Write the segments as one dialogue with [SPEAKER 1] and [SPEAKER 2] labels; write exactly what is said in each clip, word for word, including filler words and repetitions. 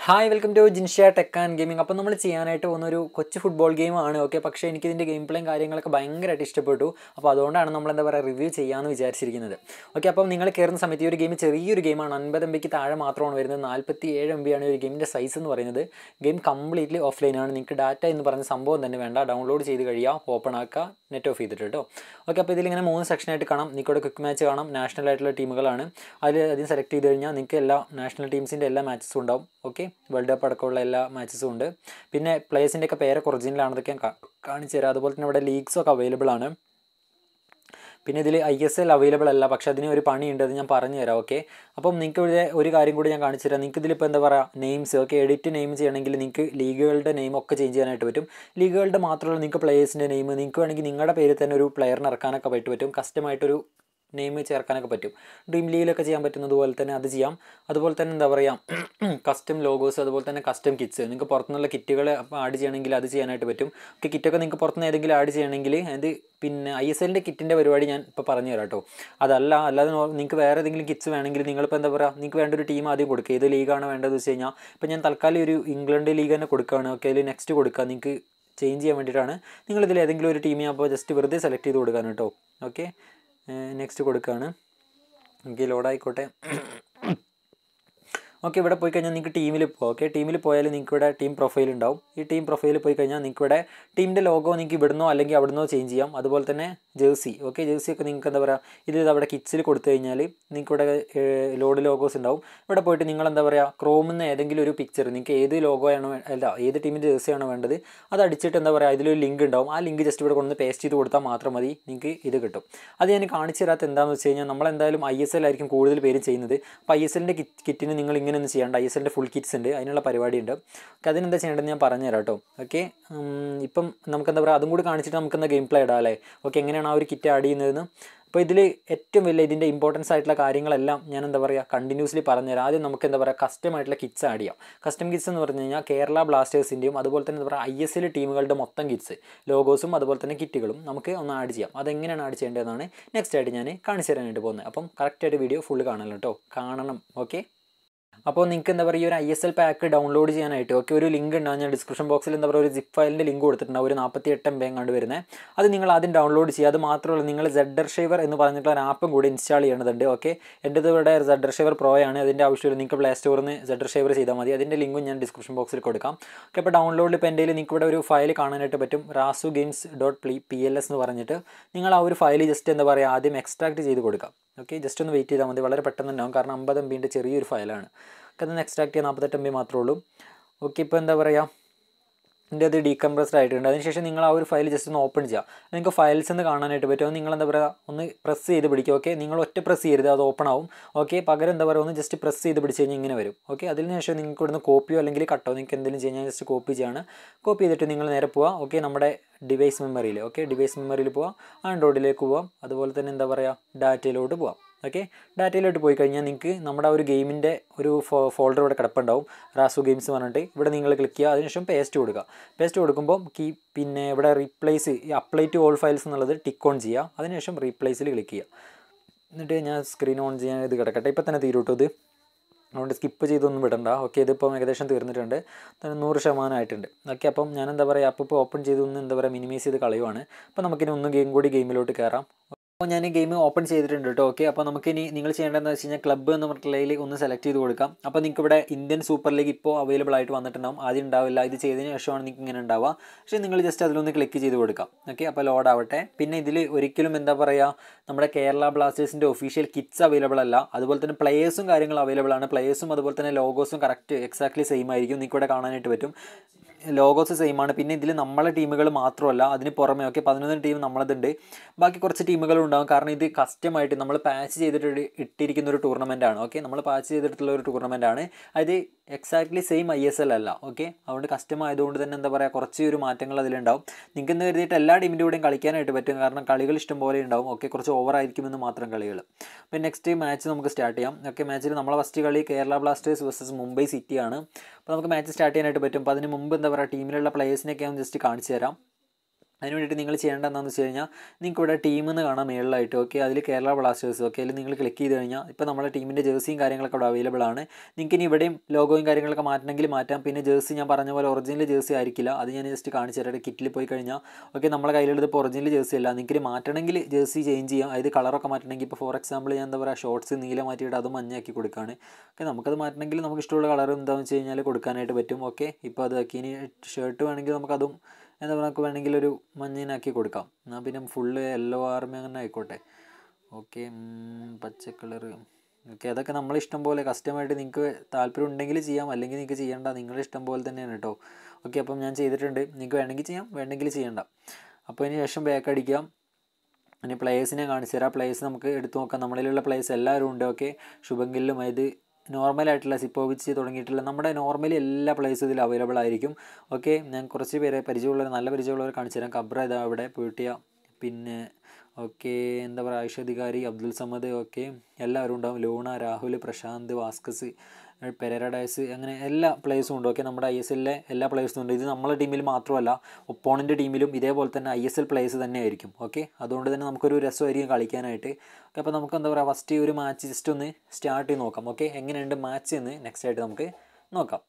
[SPEAKER 1] Hi welcome to Jinshya tech and gaming. അപ്പോൾ നമ്മൾ ചെയ്യാനായിട്ട് പോകുന്നൊരു കൊച്ചു ഫുട്ബോൾ ഗെയിമാണ്. ഓക്കെ, പക്ഷേ എനിക്കിതിൻ്റെ ഗെയിം പ്ലേയും കാര്യങ്ങളൊക്കെ ഭയങ്കരമായിട്ട് ഇഷ്ടപ്പെട്ടു. അപ്പോൾ അതുകൊണ്ടാണ് നമ്മൾ എന്താ പറയുക റിവ്യൂ ചെയ്യാമെന്ന് വിചാരിച്ചിരിക്കുന്നത്. ഓക്കെ, അപ്പം നിങ്ങൾ കയറുന്ന സമയത്ത് ഈ ഒരു ഗെയിം ചെറിയൊരു ഗെയിമാണ്. അൻപത് എം ബിക്ക് താഴെ മാത്രമാണ് വരുന്നത്. നാൽപ്പത്തി ഏഴ് എം ബി ആണ് ഒരു ഗെയിമിൻ്റെ സൈസ് എന്ന് പറയുന്നത്. ഗെയിം കംപ്ലീറ്റ്ലി ഓഫ്ലൈനാണ്. നിങ്ങൾക്ക് ഡാറ്റ എന്ന് പറഞ്ഞ സംഭവം തന്നെ വേണ്ട. ഡൗൺലോഡ് ചെയ്ത് കഴിയുക, ഓപ്പൺ ആക്കുക, നെറ്റ് ഓഫ് ചെയ്തിട്ട് കേട്ടോ. ഓക്കെ, അപ്പോൾ ഇതിലിങ്ങനെ മൂന്ന് സെക്ഷനായിട്ട് കാണാം. നിങ്ങൾക്കിവിടെ ക്വിക്ക് മാച്ച് കാണാം. നാഷണൽ ആയിട്ടുള്ള ടീമുകളാണ്. അതിൽ അതിന് സെലക്ട് ചെയ്ത് കഴിഞ്ഞാൽ നിങ്ങൾക്ക് എല്ലാ നാഷണൽ ടീംസിൻ്റെ എല്ലാ മാച്ചസും ഉണ്ടാവും. ഓക്കെ, വേൾഡ് കപ്പ് അടക്കമുള്ള എല്ലാ മാച്ചസും ഉണ്ട്. പിന്നെ പ്ലേയേഴ്സിൻ്റെയൊക്കെ പേരൊക്കെ ഒറിജിനലാണെന്നൊക്കെ ഞാൻ കാണിച്ചു തരാം. അതുപോലെ തന്നെ ഇവിടെ ലീഗ്സൊക്കെ അവൈലബിൾ ആണ്. പിന്നെ ഇതിൽ ഐ എസ് എൽ അവൈലബിൾ അല്ല, പക്ഷേ അതിന് ഒരു പണിയുണ്ട്, അത് ഞാൻ പറഞ്ഞു തരാം. ഓക്കെ, അപ്പം നിങ്ങൾക്ക് ഇവിടെ ഒരു കാര്യം കൂടി ഞാൻ കാണിച്ചു തരാം. നിങ്ങൾക്ക് ഇതിലിപ്പോൾ എന്താ പറയുക നെയിംസ്, ഓക്കെ, എഡിറ്റ് നെയിം ചെയ്യണമെങ്കിൽ നിങ്ങൾക്ക് ലീഗുകളുടെ നെയിം ഒക്കെ ചേഞ്ച് ചെയ്യാനായിട്ട് പറ്റും. ലീഗുകളുടെ മാത്രമല്ല, നിങ്ങൾക്ക് പ്ലേയേഴ്സിൻ്റെ നെയിം നിങ്ങൾക്ക് വേണമെങ്കിൽ നിങ്ങളുടെ പേരിൽ തന്നെ ഒരു പ്ലെയറിനെ ഇറക്കാനൊക്കെ പറ്റും പറ്റും കസ്റ്റമായിട്ടൊരു നെയിം ചേർക്കാനൊക്കെ പറ്റും. ഡ്രീം ലീഗിലൊക്കെ ചെയ്യാൻ പറ്റുന്നത് പോലെ തന്നെ അത് ചെയ്യാം. അതുപോലെ തന്നെ എന്താ പറയുക കസ്റ്റം ലോഗോസ്, അതുപോലെ തന്നെ കസ്റ്റം കിറ്റ്സ്, നിങ്ങൾക്ക് പുറത്തുനിന്നുള്ള കിറ്റുകൾ ആഡ് ചെയ്യണമെങ്കിൽ അത് ചെയ്യാനായിട്ട് പറ്റും. ഓക്കെ, കിറ്റൊക്കെ നിങ്ങൾക്ക് പുറത്തുനിന്ന് ഏതെങ്കിലും ആഡ് ചെയ്യണമെങ്കിൽ അത് പിന്നെ ഐ എസ് എല്ലിൻ്റെ കിറ്റിൻ്റെ പരിപാടി ഞാൻ ഇപ്പോൾ പറഞ്ഞു തരാം കേട്ടോ. അതല്ല അല്ലാതെ നിങ്ങൾക്ക് വേറെ ഏതെങ്കിലും കിറ്റ്സ് വേണമെങ്കിൽ നിങ്ങളിപ്പോൾ എന്താ പറയുക നിങ്ങൾക്ക് വേണ്ട ഒരു ടീം ആദ്യം കൊടുക്കുക. ഏത് ലീഗാണ് വേണ്ടതെന്ന് വെച്ച് കഴിഞ്ഞാൽ ഇപ്പോൾ ഞാൻ തൽക്കാലം ഒരു ഇംഗ്ലണ്ട് ലീഗ് തന്നെ കൊടുക്കുകയാണ്. ഓക്കെ, അതിൽ നെക്സ്റ്റ് കൊടുക്കുക. നിങ്ങൾക്ക് ചേഞ്ച് ചെയ്യാൻ വേണ്ടിയിട്ടാണ്. നിങ്ങളിതിൽ ഏതെങ്കിലും ഒരു ടീം അപ്പോൾ ജസ്റ്റ് വെറുതെ സെലക്ട് ചെയ്ത് കൊടുക്കാൻ കേട്ടോ. ഓക്കെ, നെക്സ്റ്റ് കൊടുക്കുകയാണ്. എനിക്ക് ലോഡായിക്കോട്ടെ. ഓക്കെ, ഇവിടെ പോയി കഴിഞ്ഞാൽ നിങ്ങൾക്ക് ടീമിൽ പോകും. ഓക്കെ, ടീമിൽ പോയാൽ നിങ്ങൾക്ക് ഇവിടെ ടീം പ്രൊഫൈൽ ഉണ്ടാവും. ഈ ടീം പ്രൊഫൈൽ പോയി കഴിഞ്ഞാൽ നിങ്ങൾക്ക് ഇവിടെ ടീമിൻ്റെ ലോഗോ നിങ്ങൾക്ക് ഇവിടുന്നോ അല്ലെങ്കിൽ അവിടുന്നോ ചേഞ്ച് ചെയ്യാം. അതുപോലെ തന്നെ ജേഴ്സി, ഓക്കെ, ജേഴ്സി ഒക്കെ നിങ്ങൾക്ക് എന്താ പറയുക ഇത് അവിടെ കിറ്റ്സിൽ കൊടുത്തു കഴിഞ്ഞാൽ നിങ്ങൾക്ക് ഇവിടെ ലോഡ് ലോഗോസ് ഉണ്ടാവും. ഇവിടെ പോയിട്ട് നിങ്ങൾ എന്താ പറയുക ക്രോമിൽ നിന്ന് ഏതെങ്കിലും ഒരു പിക്ചർ നിങ്ങൾക്ക് ഏത് ലോഗോ ആണോ അല്ല ഏത് ടീമിൻ്റെ ജേഴ്സി ആണോ വേണ്ടത് അത് അടിച്ചിട്ട് എന്താ പറയുക ഇതിലൊരു ലിങ്ക് ഉണ്ടാവും. ആ ലിങ്ക് ജസ്റ്റ് ഇവിടെ കൊണ്ടുവന്ന് പേസ്റ്റ് ചെയ്ത് കൊടുത്താൽ മാത്രം മതി, നിങ്ങൾക്ക് ഇത് കിട്ടും. അത് ഞാൻ കാണിച്ചു തരാത്ത എന്താണെന്ന് വെച്ച് കഴിഞ്ഞാൽ നമ്മളെന്തായാലും ഐ എസ് എൽ ആയിരിക്കും കൂടുതൽ പേരും ചെയ്യുന്നത്. അപ്പോൾ ഐ എസ് എല്ലിൻ്റെ കിറ്റ് കിറ്റിന് നിങ്ങൾ ഇങ്ങനെയൊന്നും ചെയ്യേണ്ട. ഐ എസ് എല്ലിൻ്റെ ഫുൾ കിറ്റ്സ് ഉണ്ട്, അതിനുള്ള പരിപാടിയുണ്ട്. ഓക്കെ, അതിനെന്താ ചെയ്യേണ്ടതെന്ന് ഞാൻ പറഞ്ഞു തരാം കേട്ടോ. ഓക്കെ, ഇപ്പം നമുക്ക് എന്താ പറയുക അതും കൂടി കാണിച്ചിട്ട് നമുക്ക് എന്താ ഗെയിം പ്ലേ ഇടാം അല്ലേ. ഓക്കെ, എങ്ങനെയാണ് ആ ഒരു കിറ്റ് ആഡ് ചെയ്യുന്നതെന്ന്. അപ്പോൾ ഇതിൽ ഏറ്റവും വലിയ ഇതിൻ്റെ ഇമ്പോർട്ടൻസ് ആയിട്ടുള്ള കാര്യങ്ങളെല്ലാം ഞാൻ എന്താ പറയുക കണ്ടിന്യൂസ്ലി പറഞ്ഞുതരാം. ആദ്യം നമുക്ക് എന്താ പറയുക കസ്റ്റം ആയിട്ടുള്ള കിറ്റ്സ് ആഡ് ചെയ്യാം. കസ്റ്റം കിറ്റ്സ് എന്ന് പറഞ്ഞു കഴിഞ്ഞാൽ കേരള ബ്ലാസ്റ്റേഴ്സിൻ്റെയും അതുപോലെ തന്നെ എന്താ പറയുക ഐ എസ് എൽ ടീമുകളുടെ മൊത്തം കിറ്റ്സ് ലോഗോസും അതുപോലെ തന്നെ കിറ്റുകളും നമുക്ക് ഒന്ന് ആഡ് ചെയ്യാം. അതെങ്ങനെയാണ് ആഡ് ചെയ്യേണ്ടതെന്നാണ് നെക്സ്റ്റ് ആയിട്ട് ഞാൻ കാണിച്ചു തരാനായിട്ട് പോകുന്നത്. അപ്പം കറക്റ്റായിട്ട് വീഡിയോ ഫുള്ള് കാണണം കേട്ടോ, കാണണം. ഓക്കെ, അപ്പോൾ നിങ്ങൾക്ക് എന്താ പറയുക ഒരു I S L pack download ചെയ്യാനായിട്ട് ഓക്കെ ഒരു ലിങ്ക് ഉണ്ടാകും. ഞാൻ ഡിസ്ക്രിപ്ഷൻ ബോക്സിൽ എന്താ പറയുക ഒരു സിപ്പ് ഫയലിൻ്റെ ലിങ്ക് കൊടുത്തിട്ടുണ്ട്. ഒരു നാൽപ്പത്തി എട്ട് എം ബി കണ്ട് വരുന്നത്. അത് നിങ്ങൾ ആദ്യം ഡൗൺലോഡ് ചെയ്യുക. അത് മാത്രമല്ല നിങ്ങൾ സെഡർ ഷേവർ എന്ന് പറഞ്ഞിട്ടുള്ള ഒരു ആപ്പും കൂടി ഇൻസ്റ്റാൾ ചെയ്യേണ്ടതുണ്ട്. ഓക്കെ, എൻ്റെ ഇവിടെ സെഡർ ഷേവർ പ്രോ ആണ്. അതിൻ്റെ ആവശ്യമില്ല, നിങ്ങൾക്ക് പ്ലേ സ്റ്റോറിൽ നിന്ന് സെഡർ ഷേവർ ചെയ്താൽ മതി. അതിൻ്റെ ലിങ്കും ഞാൻ ഡിസ്ക്രിപ്ഷൻ ബോക്സിൽ കൊടുക്കാം. ഓക്കെ, അപ്പോൾ ഡൗൺലോഡിൽ ഇപ്പോൾ എൻ്റെ നിങ്ങൾക്ക് ഇവിടെ ഒരു ഫയൽ കാണാനായിട്ട് പറ്റും. റാസു ഗെയിംസ് ഡോട്ട് പ്ലി പി എൽ എസ് എന്ന് പറഞ്ഞിട്ട് നിങ്ങൾ ആ ഒരു ഫയൽ ജസ്റ്റ് എന്താ പറയുക ആദ്യം എക്സ്ട്രാക്ട് ചെയ്ത് കൊടുക്കാം. ഓക്കെ, ജസ്റ്റ് ഒന്ന് വെയിറ്റ് ചെയ്താൽ മതി, വളരെ പെട്ടെന്ന് ഉണ്ടാവും. കാരണം അമ്പത് എം ബിൻ്റെ ചെറിയൊരു ഫയലാണ്. അതൊന്ന് എക്സ്ട്രാക്ട് ചെയ്യാൻ നാൽപ്പത്തെട്ട് എം ബി മാത്രമേ ഉള്ളൂ. ഓക്കെ, ഇപ്പോൾ എന്താ പറയുക ഇതിൻ്റെ അത് ഡീകംപ്രസ്ഡ് ആയിട്ടുണ്ട്. അതിനുശേഷം നിങ്ങൾ ആ ഒരു ഫയൽ ജസ്റ്റ് ഒന്ന് ഓപ്പൺ ചെയ്യുക. നിങ്ങൾക്ക് ഫയൽസ് എന്ന് കാണാനായിട്ട് പറ്റും. നിങ്ങൾ എന്താ പറയുക ഒന്ന് പ്രസ് ചെയ്ത് പിടിക്കുക. ഓക്കെ, നിങ്ങൾ ഒറ്റ പ്രസ് ചെയ്യരുത്, അത് ഓപ്പൺ ആവും. ഓക്കെ, പകരം എന്താ പറയുക ഒന്ന് ജസ്റ്റ് പ്രസ് ചെയ്ത് പിടിച്ച് കഴിഞ്ഞാൽ ഇങ്ങനെ വരും. ഓക്കെ, അതിന് ശേഷം നിങ്ങൾക്ക് ഇവിടുന്ന് കോപ്പിയോ അല്ലെങ്കിൽ കട്ടോ നിങ്ങൾക്ക് എന്തെങ്കിലും ചെയ്യാൻ ജസ്റ്റ് കോപ്പി ചെയ്യാണ്. കോപ്പി ചെയ്തിട്ട് നിങ്ങൾ നേരെ പോവുക. ഓക്കെ, നമ്മുടെ ഡിവൈസ് മെമ്മറിയിൽ ഓക്കെ ഡിവൈസ് മെമ്മറിയിൽ പോവാം, ആൻഡ്രോയിഡിലേക്ക് പോവാം. അതുപോലെ തന്നെ എന്താ പറയുക ഡാറ്റയിലോട്ട് പോവാം. ഓക്കെ, ഡാറ്റയിലോട്ട് പോയി കഴിഞ്ഞാൽ നിങ്ങൾക്ക് നമ്മുടെ ഒരു ഗെയിമിൻ്റെ ഒരു ഫോ ഫോൾഡർ ഇവിടെ കിടപ്പുണ്ടാവും, റാസു ഗെയിംസ് പറഞ്ഞിട്ട്. ഇവിടെ നിങ്ങൾ ക്ലിക്ക് ചെയ്യുക, അതിനുശേഷം പേസ്റ്റ് കൊടുക്കുക. പേസ്റ്റ് കൊടുക്കുമ്പോൾ കീ പിന്നെ ഇവിടെ റീപ്ലേസ് ഈ അപ്ലൈ ടു ഓൾ ഫയൽസ് എന്നുള്ളത് ടിക്ക് ഓൺ ചെയ്യുക. അതിനുശേഷം റീപ്ലേസിൽ ക്ലിക്ക് ചെയ്യുക. എന്നിട്ട് ഞാൻ സ്ക്രീൻ ഓൺ ചെയ്യാൻ ഇത് കിടക്കട്ടെ. ഇപ്പോൾ തന്നെ തീരും കേട്ടോ ഇത്, അതുകൊണ്ട് സ്കിപ്പ് ചെയ്തൊന്നും വിടണ്ട. ഓക്കെ, ഇതിപ്പം ഏകദേശം തീർന്നിട്ടുണ്ട്, നൂറ് ശതമാനമായിട്ടുണ്ട്. ഓക്കെ, അപ്പം ഞാൻ എന്താ പറയുക അപ്പോൾ ഇപ്പോൾ ഓപ്പൺ ചെയ്തൊന്ന് എന്താ പറയുക മിനിമൈസ് ചെയ്ത് കളയുവാണ്. അപ്പോൾ നമുക്കിനി ഒന്ന് ഗെയിം കൂടി ഗെയിമിലോട്ട് കയറാം. അപ്പോൾ ഞാൻ ഗെയിം ഓപ്പൺ ചെയ്തിട്ടുണ്ട് കേട്ടോ. ഓക്കെ, അപ്പോൾ നമുക്കിനി നിങ്ങൾ ചെയ്യേണ്ടതെന്ന് വെച്ച് കഴിഞ്ഞാൽ ക്ലബ്ബ് എന്ന് പറഞ്ഞിട്ടുള്ളതിൽ ഒന്ന് സെലക്ട് ചെയ്ത് കൊടുക്കാം. അപ്പോൾ നിങ്ങൾക്ക് ഇവിടെ ഇന്ത്യൻ സൂപ്പർ ലീഗ് ഇപ്പോൾ അവൈലബിൾ ആയിട്ട് വന്നിട്ടുണ്ടാവും. ആദ്യം ഉണ്ടാവില്ല, ഇത് ചെയ്തതിന് ശേഷമാണ് നിങ്ങൾക്ക് ഇങ്ങനെ ഉണ്ടാവുക. പക്ഷേ നിങ്ങൾ ജസ്റ്റ് അതിലൊന്ന് ക്ലിക്ക് ചെയ്ത് കൊടുക്കാം. ഓക്കെ, അപ്പോൾ ലോഡ് ആവട്ടെ. പിന്നെ ഇതിൽ ഒരിക്കലും എന്താ പറയുക നമ്മുടെ കേരള ബ്ലാസ്റ്റേഴ്സിൻ്റെ ഒഫീഷ്യൽ കിറ്റ്സ് അവൈലബിൾ അല്ല. അതുപോലെ തന്നെ പ്ലേയേഴ്സും കാര്യങ്ങളും അവൈലബിൾ ആണ്. പ്ലേയേഴ്സും അതുപോലെ തന്നെ ലോഗോസും കറക്റ്റ് എക്സാക്ട്ലി സെയിം ആയിരിക്കും, നിങ്ങൾക്ക് ഇവിടെ കാണാനായിട്ട് പറ്റും. ലോഗോസ് സെയിം ആണ്. പിന്നെ ഇതിൽ നമ്മളെ ടീമുകൾ മാത്രമല്ല, അതിന് പുറമെ ഓക്കെ പതിനൊന്ന് ടീം നമ്മളതുണ്ട്, ബാക്കി കുറച്ച് ടീമുകളും ഉണ്ടാകും. കാരണം ഇത് കസ്റ്റമായിട്ട് നമ്മൾ പാച്ച് ചെയ്തിട്ട് ഇട്ടിരിക്കുന്ന ഒരു ടൂർണമെൻ്റ് ആണ്. ഓക്കെ, നമ്മൾ പാച്ച് ചെയ്തിട്ടുള്ള ഒരു ടൂർണമെൻ്റ് ആണ്. അത് exactly same I S L അല്ല. ഓക്കെ, അതുകൊണ്ട് കസ്റ്റം ആയതുകൊണ്ട് തന്നെ എന്താ പറയുക കുറച്ച് ഒരു മാറ്റങ്ങൾ അതിലുണ്ടാവും. നിങ്ങൾക്ക് എന്ന് കരുതിയിട്ട് എല്ലാ ടീമിൻ്റെ കൂടെയും കളിക്കാനായിട്ട് പറ്റും, കാരണം കളികൾ ഇഷ്ടം പോലെ ഉണ്ടാവും. ഓക്കെ, കുറച്ച് ഓവർ ആയിരിക്കുമെന്ന് മാത്രം കളികൾ. അപ്പോൾ നെക്സ്റ്റ് മാച്ച് നമുക്ക് സ്റ്റാർട്ട് ചെയ്യാം. ഓക്കെ, മാച്ചിൽ നമ്മളെ ഫസ്റ്റ് കളി Kerala blasters versus Mumbai city ആണ്. അപ്പോൾ നമുക്ക് മാച്ച് സ്റ്റാർട്ട് ചെയ്യാനായിട്ട് പറ്റും. അപ്പോൾ അതിന് മുമ്പ് എന്താ പറയുക ടീമിലുള്ള പ്ലേയേഴ്സിനൊക്കെ ഞാൻ ജസ്റ്റ് കാണിച്ചു തരാം. അതിന് വേണ്ടിയിട്ട് നിങ്ങൾ ചെയ്യേണ്ട എന്താണെന്ന് വെച്ച് കഴിഞ്ഞാൽ നിങ്ങൾക്ക് ഇവിടെ ടീമെന്ന് കാണാം മേളിലായിട്ട്. ഓക്കെ, അതിൽ കേരള ബ്ലാസ്റ്റേഴ്സ്. ഓക്കെ, അതിൽ നിങ്ങൾ ക്ലിക്ക് ചെയ്ത് കഴിഞ്ഞാൽ ഇപ്പോൾ നമ്മുടെ ടീമിൻ്റെ ജേഴ്സിയും കാര്യങ്ങളൊക്കെ ഇവിടെ അവൈലബിൾ ആണ്. നിങ്ങൾക്ക് ഇനി ഇവിടെയും ലോഗോയും കാര്യങ്ങളൊക്കെ മാറ്റണമെങ്കിൽ മാറ്റാം. പിന്നെ ജേഴ്സി ഞാൻ പറഞ്ഞ പോലെ ഒറിജിനൽ ജേഴ്സി ആയിരിക്കില്ല, അത് ഞാൻ ജസ്റ്റ് കാണിച്ചു തരാം. കിറ്റിൽ പോയി കഴിഞ്ഞാൽ ഓക്കെ നമ്മളെ കയ്യിലുള്ളത് ഇപ്പോൾ ഒറിജിനൽ ജേഴ്സി അല്ല. നിങ്ങൾക്ക് മാറ്റണമെങ്കിൽ ജേഴ്സി ചേഞ്ച് ചെയ്യാം. അതായത് കളറൊക്കെ മാറ്റണമെങ്കിൽ ഇപ്പോൾ ഫോർ എക്സാമ്പിൾ ഞാൻ എന്താ പറയുക ഷോർട്സ് നീല മാറ്റിയിട്ട് അത് മഞ്ഞാക്കി കൊടുക്കുകയാണ്. ഓക്കെ, നമുക്കത് മാറ്റണമെങ്കിൽ നമുക്ക് ഇഷ്ടമുള്ള കളർ എന്താണെന്ന് വെച്ച് കഴിഞ്ഞാൽ കൊടുക്കാനായിട്ട് പറ്റും. ഓക്കെ, ഇപ്പോൾ അതാക്കി ഇനി ഷർട്ട് വേണമെങ്കിൽ നമുക്കതും എന്താ പറയുക നമുക്ക് വേണമെങ്കിൽ ഒരു മഞ്ഞിനാക്കി കൊടുക്കാം. എന്നാൽ പിന്നെ ഫുള്ള് യെല്ലോ ആർമി അങ്ങനെ ആയിക്കോട്ടെ. ഓക്കെ, പച്ച കളറ്. ഓക്കെ, അതൊക്കെ നമ്മളെ ഇഷ്ടം പോലെ കസ്റ്റമായിട്ട് നിങ്ങൾക്ക് താല്പര്യം ഉണ്ടെങ്കിൽ ചെയ്യാം, അല്ലെങ്കിൽ നിങ്ങൾക്ക് ചെയ്യേണ്ട, നിങ്ങളുടെ ഇഷ്ടം പോലെ തന്നെയാണ് കേട്ടോ. ഓക്കെ, അപ്പം ഞാൻ ചെയ്തിട്ടുണ്ട്. നിങ്ങൾക്ക് വേണമെങ്കിൽ ചെയ്യാം, വേണമെങ്കിൽ ചെയ്യണ്ട. അപ്പോൾ അതിന് ശേഷം ബാക്ക് അടിക്കാം. ഇനി പ്ലേയേഴ്സിനെ കാണിച്ചു തരാം. പ്ലേയേഴ്സ് നമുക്ക് എടുത്തു നോക്കാം. നമ്മളിലുള്ള പ്ലേയേഴ്സ് എല്ലാവരും ഉണ്ട്. ഓക്കെ, ശുഭങ്കിലും ഇത് നോർമലായിട്ടുള്ള സിപ്പോവിച്ച് തുടങ്ങിയിട്ടുള്ള നമ്മുടെ നോർമലി എല്ലാ പ്ലേസും ഇതിൽ അവൈലബിൾ ആയിരിക്കും. ഓക്കെ, ഞാൻ കുറച്ച് പേരെ പരിചയമുള്ളവർ നല്ല പരിചയമുള്ളവർ കാണിച്ചു തരാം. കബ്ര ഇതാ അവിടെ പൂട്ടിയ, പിന്നെ ഓക്കെ എന്താ പറയുക ഐഷധികാരി, അബ്ദുൽ സമദ്, ഓക്കെ എല്ലാവരും ഉണ്ടാവും. ലൂണ, രാഹുൽ, പ്രശാന്ത്, വാസ്കസ്, പെരഡൈസ്, അങ്ങനെ എല്ലാ പ്ലേയേഴ്സും ഉണ്ട്. ഓക്കെ, നമ്മുടെ ഐ എസ് എല്ലിലെ എല്ലാ പ്ലേയേഴ്സും ഉണ്ട്. ഇത് നമ്മളെ ടീമിൽ മാത്രമല്ല ഒപ്പോണൻ്റെ ടീമിലും ഇതേപോലെ തന്നെ ഐ എസ് എൽ പ്ലേയേഴ്സ് തന്നെ ആയിരിക്കും. ഓക്കെ, അതുകൊണ്ട് തന്നെ നമുക്കൊരു രസമായിരിക്കും കളിക്കാനായിട്ട്. ഓക്കെ, അപ്പോൾ നമുക്ക് എന്താ പറയുക ഫസ്റ്റ് ഒരു മാച്ച് ജസ്റ്റ് ഒന്ന് സ്റ്റാർട്ട് ചെയ്ത് നോക്കാം. ഓക്കെ, എങ്ങനെയുണ്ട് മാച്ച് എന്ന് നെക്സ്റ്റ് ആയിട്ട് നമുക്ക് നോക്കാം.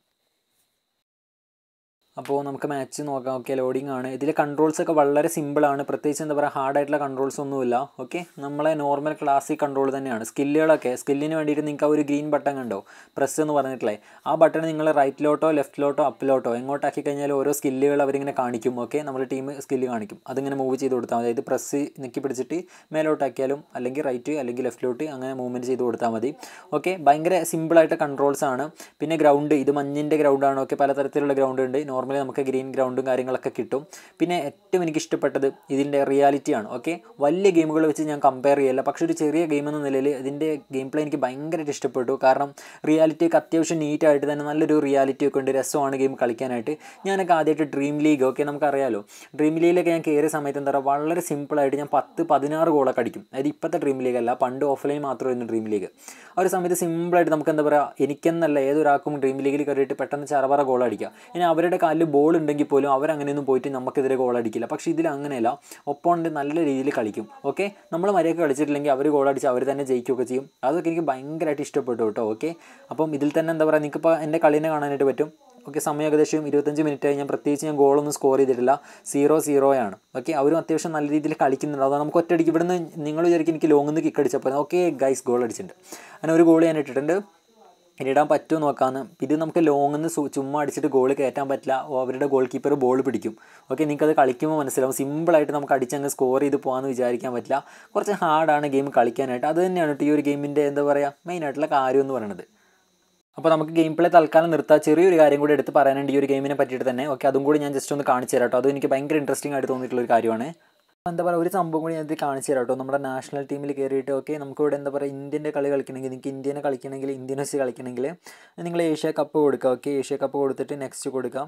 [SPEAKER 1] അപ്പോൾ നമുക്ക് മാച്ച് നോക്കാം. ഓക്കെ, ലോഡിംഗ് ആണ്. ഇതിലെ കൺട്രോൾസൊക്കെ വളരെ സിമ്പിളാണ്. പ്രത്യേകിച്ച് എന്താ പറയുക ഹാർഡായിട്ടുള്ള കൺട്രോൾസ് ഒന്നുമില്ല. ഓക്കെ, നമ്മളെ നോർമൽ ക്ലാസിക് കൺട്രോൾ തന്നെയാണ്. സ്കില്ലുകളൊക്കെ സ്കില്ലിന് വേണ്ടിയിട്ട് നിങ്ങൾക്ക് ആ ഒരു ഗ്രീൻ ബട്ടൺ കണ്ടോ, പ്രസ് എന്ന് പറഞ്ഞിട്ടില്ലേ, ആ ബട്ടൺ നിങ്ങൾ റൈറ്റിലോട്ടോ ലെഫ്റ്റിലോട്ടോ അപ്പിലോട്ടോ എങ്ങോട്ടാക്കി കഴിഞ്ഞാൽ ഓരോ സ്കില്ലുകൾ അവരിങ്ങനെ കാണിക്കും. ഓക്കെ, നമ്മുടെ ടീം സ്കില്ല് കാണിക്കും. അതിങ്ങനെ മൂവ് ചെയ്ത് കൊടുത്താൽ മതി. അതായത് പ്രസ് നിൽക്കി പിടിച്ചിട്ട് മേലോട്ടാക്കിയാലും അല്ലെങ്കിൽ റൈറ്റ് അല്ലെങ്കിൽ ലെഫ്റ്റിലോട്ട് അങ്ങനെ മൂവ്മെൻറ്റ് ചെയ്ത് കൊടുത്താൽ മതി. ഓക്കെ, ഭയങ്കര സിമ്പിളായിട്ട് കൺട്രോൾസ് ആണ്. പിന്നെ ഗ്രൗണ്ട്, ഇത് മഞ്ഞിൻ്റെ ഗ്രൗണ്ടാണ്. ഓക്കെ, പലതരത്തിലുള്ള ഗ്രൗണ്ട് ഉണ്ട്. നോർമലി നമുക്ക് ഗ്രീൻ ഗ്രൗണ്ടും കാര്യങ്ങളൊക്കെ കിട്ടും. പിന്നെ ഏറ്റവും എനിക്ക് ഇഷ്ടപ്പെട്ടത് ഇതിൻ്റെ റിയാലിറ്റിയാണ്. ഓക്കെ, വലിയ ഗെയിമുകൾ വെച്ച് ഞാൻ കമ്പയർ ചെയ്യില്ല, പക്ഷേ ഒരു ചെറിയ ഗെയിം എന്ന നിലയിൽ ഇതിൻ്റെ ഗെയിം പ്ലേ എനിക്ക് ഭയങ്കരമായിട്ട് ഇഷ്ടപ്പെട്ടു. കാരണം റിയാലിറ്റിയൊക്കെ അത്യാവശ്യം നീറ്റായിട്ട് തന്നെ നല്ലൊരു റിയാലിറ്റി ഒക്കെ ഉണ്ട്. രസമാണ് ഗെയിം കളിക്കാനായിട്ട്. ഞാനൊക്കെ ആദ്യമായിട്ട് ഡ്രീം ലീഗ്, ഓക്കെ നമുക്കറിയാലോ, ഡ്രീം ലീഗിലൊക്കെ ഞാൻ കയറിയ സമയത്ത് എന്താ പറയുക വളരെ സിമ്പിളായിട്ട് ഞാൻ പത്ത് പതിനാറ് ഗോളൊക്കെ അടിക്കും. അതായത് ഇപ്പോഴത്തെ ഡ്രീം ലീഗ് അല്ല, പണ്ട് ഓഫ്ലൈൻ മാത്രമായിരുന്നു ഡ്രീം ലീഗ്. ആ ഒരു സമയത്ത് സിമ്പിളായിട്ട് നമുക്ക് എന്താ പറയുക എനിക്കെന്നല്ല ഏതൊരാൾക്കും ഡ്രീം ലീഗിൽ കയറിയിട്ട് പെട്ടെന്ന് ചറപറ ഗോൾ അടിക്കുക. ഇനി അവരുടെ കാലിൽ ബോൾ ഉണ്ടെങ്കിൽ പോലും അവരങ്ങനെയൊന്നും പോയിട്ട് നമുക്കെതിരെ ഗോൾ അടിക്കില്ല. പക്ഷേ ഇതിൽ അങ്ങനെയല്ല, ഒപ്പോണൻ്റ് നല്ല രീതിയിൽ കളിക്കും. ഓക്കെ, നമ്മൾ മര്യാദയ്ക്ക് കളിച്ചിട്ടില്ലെങ്കിൽ അവർ ഗോൾ അടിച്ച് അവർ തന്നെ ജയിക്കുകയൊക്കെ ചെയ്യും. അതൊക്കെ എനിക്ക് ഭയങ്കരമായിട്ട് ഇഷ്ടപ്പെട്ടു കേട്ടോ. ഓക്കെ, അപ്പം ഇതിൽ തന്നെ എന്താ പറയുക നിങ്ങൾക്കിപ്പോൾ എൻ്റെ കളീനെ കാണാനായിട്ട് പറ്റും. ഓക്കെ, സമയം ഏകദേശം ഇരുപത്തഞ്ച് മിനിറ്റായി. ഞാൻ പ്രത്യേകിച്ച് ഞാൻ ഗോളൊന്നും സ്കോർ ചെയ്തിട്ടില്ല, സീറോ സീറോയാണ്. ഓക്കെ, അവരും അത്യാവശ്യം നല്ല രീതിയിൽ കളിക്കുന്നുണ്ട്. അതാണ് നമുക്ക് ഒറ്റയടിക്ക് ഇവിടുന്ന് നിങ്ങൾ വിചാരിക്കും എനിക്ക് ലോങ്ങിൽ നിന്ന് കിക്ക് അടിച്ചപ്പോൾ ഓക്കെ ഗൈസ് ഗോൾ അടിച്ചിട്ടുണ്ട്. അങ്ങനെ ഒരു ഗോൾ ഞാൻ ഇട്ടിട്ടുണ്ട്. ഇനി ഇടാൻ പറ്റുമോ നോക്കാമെന്ന്. ഇത് നമുക്ക് ലോങ്ങിൽ നിന്ന് ചുമ്മാ അടിച്ചിട്ട് ഗോൾ കയറ്റാൻ പറ്റില്ല. അവരുടെ ഗോൾ കീപ്പർ ബോൾ പിടിക്കും. ഓക്കെ, നിങ്ങൾക്കത് കളിക്കുമ്പോൾ മനസ്സിലാവും. സിമ്പിളായിട്ട് നമുക്ക് അടിച്ചങ്ങ് സ്കോർ ചെയ്ത് പോകാമെന്ന് വിചാരിക്കാൻ പറ്റില്ല. കുറച്ച് ഹാർഡാണ് ഗെയിം കളിക്കാനായിട്ട്. അത് തന്നെയാണ് ഈ ഒരു ഗെയിമിൻ്റെ എന്താ പറയുക മെയിനായിട്ടുള്ള കാര്യം എന്ന് പറയുന്നത്. അപ്പോൾ നമുക്ക് ഗെയിം പ്ലേ തൽക്കാലം നിർത്താം. ചെറിയൊരു കാര്യം കൂടി എടുത്ത് പറയാനുണ്ട് ഈ ഒരു ഗെയിമിനെ പറ്റിയിട്ട് തന്നെ. ഓക്കെ, അതും കൂടി ഞാൻ ജസ്റ്റ് ഒന്ന് കാണിച്ചു തരാം കേട്ടോ. അത് എനിക്ക് ഭയങ്കര ഇൻട്രസ്റ്റിംഗ് ആയിട്ട് തോന്നിയിട്ടുള്ള ഒരു കാര്യമാണ്. എന്താ പറയുക ഒരു സംഭവം കൂടി ഞാൻ ഇത് കാണിച്ചു തരാം കേട്ടോ. നമ്മുടെ നാഷണൽ ടീമിൽ കയറിയിട്ട് ഓക്കെ നമുക്കിവിടെ എന്താ പറയുക ഇന്ത്യൻ്റെ കളി കളിക്കണമെങ്കിൽ നിങ്ങൾക്ക് ഇന്ത്യനെ കളിക്കണമെങ്കിൽ ഇന്ത്യൻ വെച്ച് കളിക്കണമെങ്കിൽ നിങ്ങൾ ഏഷ്യ കപ്പ് കൊടുക്കുക. ഓക്കെ, ഏഷ്യ കപ്പ് കൊടുത്തിട്ട് നെക്സ്റ്റ് കൊടുക്കാം.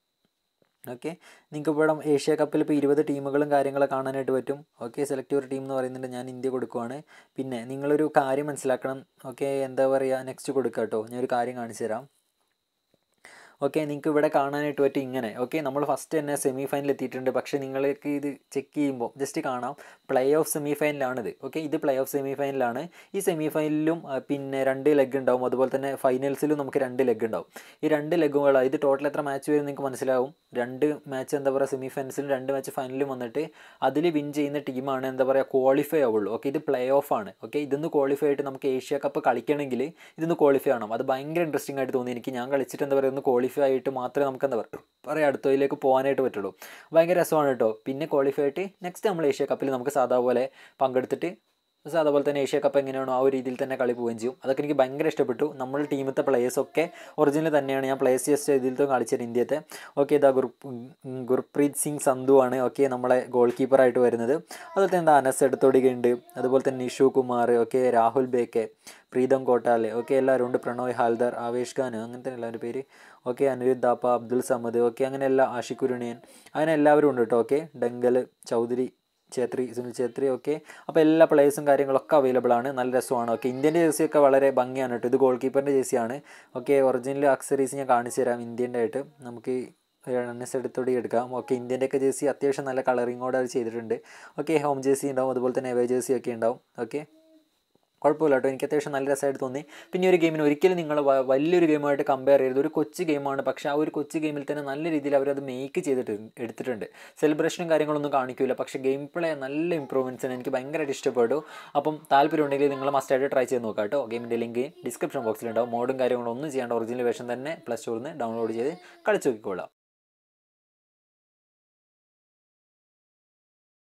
[SPEAKER 1] ഓക്കെ, നിങ്ങൾക്ക് ഇവിടെ ഏഷ്യ കപ്പിൽ ഇപ്പോൾ ഇരുപത് ടീമുകളും കാര്യങ്ങളൊക്കെ കാണാനായിട്ട് പറ്റും. ഓക്കെ, സെലക്ട് ഒരു ടീം എന്ന് പറയുന്നുണ്ട്. ഞാൻ ഇന്ത്യ കൊടുക്കുവാണ്. പിന്നെ നിങ്ങളൊരു കാര്യം മനസ്സിലാക്കണം. ഓക്കെ, എന്താ പറയുക നെക്സ്റ്റ് കൊടുക്കുക കേട്ടോ. ഞാനൊരു കാര്യം കാണിച്ചു തരാം. ഓക്കെ, നിങ്ങൾക്ക് ഇവിടെ കാണാനായിട്ട് പറ്റും ഇങ്ങനെ. ഓക്കെ, നമ്മൾ ഫസ്റ്റ് തന്നെ സെമി ഫൈനൽ എത്തിയിട്ടുണ്ട്. പക്ഷേ നിങ്ങൾക്ക് ഇത് ചെക്ക് ചെയ്യുമ്പോൾ ജസ്റ്റ് കാണാം പ്ലേ ഓഫ് സെമി ഫൈനലാണിത്. ഓക്കെ, ഇത് പ്ലേ ഓഫ് സെമി ഫൈനലാണ്. ഈ സെമി ഫൈനലിലും പിന്നെ രണ്ട് ലെഗ് ഉണ്ടാവും. അതുപോലെ തന്നെ ഫൈനൽസിലും നമുക്ക് രണ്ട് ലെഗ് ഉണ്ടാവും. ഈ രണ്ട് ലെഗുകളാണ്. ഇത് ടോട്ടൽ എത്ര മാച്ച് വരും നിങ്ങൾക്ക് മനസ്സിലാവും. രണ്ട് മാച്ച് എന്താ പറയുക സെമി ഫൈനൽസിലും രണ്ട് മാച്ച് ഫൈനലിലും വന്നിട്ട് അതിൽ വിൻ ചെയ്യുന്ന ടീമാണ് എന്താ പറയുക ക്വാളിഫൈ ആവുള്ളൂ. ഓക്കെ, ഇത് പ്ലേ ഓഫ് ആണ്. ഓക്കെ, ഇതൊന്ന് ക്വാളിഫൈ ആയിട്ട് നമുക്ക് ഏഷ്യ കപ്പ് കളിക്കണമെങ്കിൽ ഇതൊന്ന് ക്വാളിഫൈ ആവണം. അത് ഭയങ്കര ഇൻട്രസ്റ്റിംഗ് ആയിട്ട് തോന്നി എനിക്ക്. ഞാൻ കളിച്ചിട്ട് എന്താ പറയുക ഒന്ന് ക്വാളിഫൈ ആയിട്ട് മാത്രമേ നമുക്ക് എന്താ പറയുക അടുത്തതിലേക്ക് പോകാനായിട്ട് പറ്റുള്ളൂ. ഭയങ്കര രസമാണ് കേട്ടോ. പിന്നെ ക്വാളിഫൈ ആയിട്ട് നെക്സ്റ്റ് നമ്മൾ ഏഷ്യ കപ്പിൽ നമുക്ക് സാധാ പോലെ പങ്കെടുത്തിട്ട് അതുപോലെ തന്നെ ഏഷ്യ കപ്പ് എങ്ങനെയാണോ ആ ഒരു രീതിയിൽ തന്നെ കളി പോവുകയും ചെയ്യും. അതൊക്കെ എനിക്ക് ഭയങ്കര ഇഷ്ടപ്പെട്ടു. നമ്മുടെ ടീമത്തെ പ്ലേയേഴ്സൊക്കെ ഒറിജിനൽ തന്നെയാണ്. ഞാൻ പ്ലേയേഴ്സ് ജസ്റ്റ് ഇതിലത്തെ കളിച്ചത് ഇന്ത്യത്തെ. ഓക്കെ, ഇതാ ഗുർ ഗുർപ്രീത് സിംഗ് സന്ധു ആണ്. ഓക്കെ, നമ്മളെ ഗോൾ കീപ്പറായിട്ട് വരുന്നത്. അതുപോലെ തന്നെ എന്താ അനസ് എടുത്തോടികയുണ്ട്. അതുപോലെ തന്നെ നിഷു കുമാർ, ഓക്കെ രാഹുൽ ബേക്കെ, പ്രീതം കോട്ടാലെ, ഓക്കെ എല്ലാവരും ഉണ്ട്. പ്രണോയ് ഹാൽദർ, ആവേശ് ഖാൻ, അങ്ങനത്തെ എല്ലാവരുടെ പേര്. ഓക്കെ, അനിരുദ്ധ് ദാപ്പ, അബ്ദുൽ സമദ്, ഓക്കെ അങ്ങനെ എല്ലാ ആഷിഖുരുണിയൻ അങ്ങനെ എല്ലാവരും ഉണ്ട് കേട്ടോ. ഓക്കെ, ഡങ്കൽ, ചൗധരി, ഛേത്രി, സുനിൽ ഛേത്രി. ഓക്കെ, അപ്പോൾ എല്ലാ പ്ലേയേഴ്സും കാര്യങ്ങളൊക്കെ അവൈലബിൾ ആണ്. നല്ല രസമാണ്. ഓക്കെ, ഇന്ത്യൻ്റെ ജേഴ്സിയൊക്കെ വളരെ ഭംഗിയാണ് കേട്ടോ. ഇത് ഗോൾ കീപ്പറിൻ്റെ ജേഴ്സിയാണ്. ഓക്കെ, ഒറിജിനൽ അക്സറീസ് ഞാൻ കാണിച്ചു തരാം ഇന്ത്യൻ്റെ ആയിട്ട്. നമുക്ക് റണ്ണേഴ്സ് എടുത്തോടെ എടുക്കാം. ഓക്കെ, ഇന്ത്യൻ്റെയൊക്കെ ജേഴ്സി അത്യാവശ്യം നല്ല കളറിങ്ങോടെ അവർ ചെയ്തിട്ടുണ്ട്. ഓക്കെ, ഹോം ജേഴ്സി ഉണ്ടാവും, അതുപോലെ തന്നെ എവേ ജേഴ്സി ഒക്കെ ഉണ്ടാവും. ഓക്കെ, കുഴപ്പമില്ല കേട്ടോ, എനിക്ക് അത്യാവശ്യം നല്ല രസമായിട്ട് തോന്നി. പിന്നെ ഒരു ഗെയിമിന് ഒരിക്കലും നിങ്ങൾ വലിയൊരു ഗെയിമായിട്ട് കമ്പയർ ചെയ്യരുത്. ഒരു കൊച്ചു ഗെയിമാണ്, പക്ഷേ ആ ഒരു കൊച്ചു ഗെയിമിൽ തന്നെ നല്ല രീതിയിൽ അവരത് മേക്ക് ചെയ്തിട്ട് എടുത്തിട്ടുണ്ട്. സെലിബ്രേഷനും കാര്യങ്ങളൊന്നും കാണിക്കില്ല, പക്ഷേ ഗെയിം പ്ലേ നല്ല ഇമ്പ്രൂവ്മെൻറ്റ്സിന് എനിക്ക് ഭയങ്കരമായിട്ട് ഇഷ്ടപ്പെട്ടു. അപ്പം താല്പര്യം ഉണ്ടെങ്കിൽ നിങ്ങൾ മസ്റ്റായിട്ട് ട്രൈ ചെയ്ത് നോക്കാം കേട്ടോ. ഗെയിമിൻ്റെ ലിങ്ക് ഡിസ്ക്രിപ്ഷൻ ബോക്സിലുണ്ടാവും. മോഡും കാര്യങ്ങളൊന്നും ചെയ്യാണ്ട് ഒറിജിനൽ വേർഷൻ തന്നെ പ്ലസ് സ്റ്റോറിൽ നിന്ന് ഡൗൺലോഡ് ചെയ്ത് കളിച്ച് നോക്കിക്കോളാം.